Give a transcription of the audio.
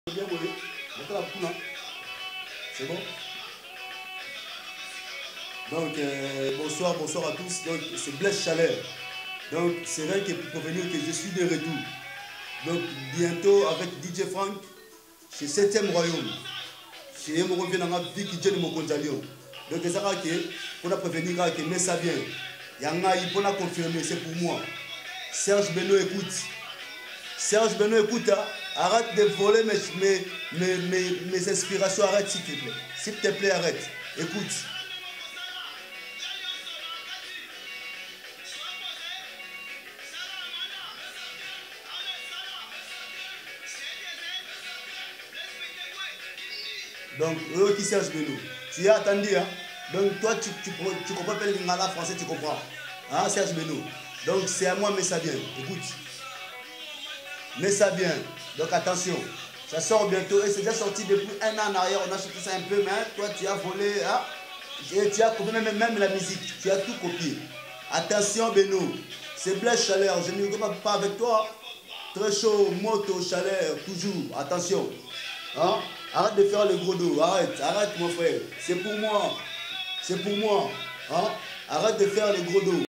C'est bon? Donc, bonsoir à tous. Donc, c'est Blaise Chaleur. Donc, c'est vrai que pour venir que je suis de retour. Donc, bientôt avec DJ Frank, chez 7e Royaume. Chez mon revient dans ma vie qui est mon conjalio. Donc, c'est ça qu'on a prévenu que mais ça vient. Il y en a, il peut confirmer, c'est pour moi. Serge Beno écoute. Serge Beno écoute, hein? Arrête de voler mes inspirations, arrête s'il te plaît. S'il te plaît, arrête. Écoute. Donc, qui Serge Beno, tu as attendu, hein? Donc, toi, tu comprends pas le lingala français, tu comprends. Hein, Serge Beno. Donc, c'est à moi, mais ça vient. Écoute. Mais ça vient. Donc, attention. Ça sort bientôt. Et c'est déjà sorti depuis 1 an en arrière. On a sorti ça un peu, mais hein, toi, tu as volé. Hein? Et tu as copié même la musique. Tu as tout copié. Attention, Beno. C'est Blaise Chaleur. Je ne rigole pas avec toi. Très chaud, moto, chaleur, toujours. Attention. Hein? Arrête de faire le gros dos. Arrête mon frère. C'est pour moi. C'est pour moi. Hein? Arrête de faire le gros dos.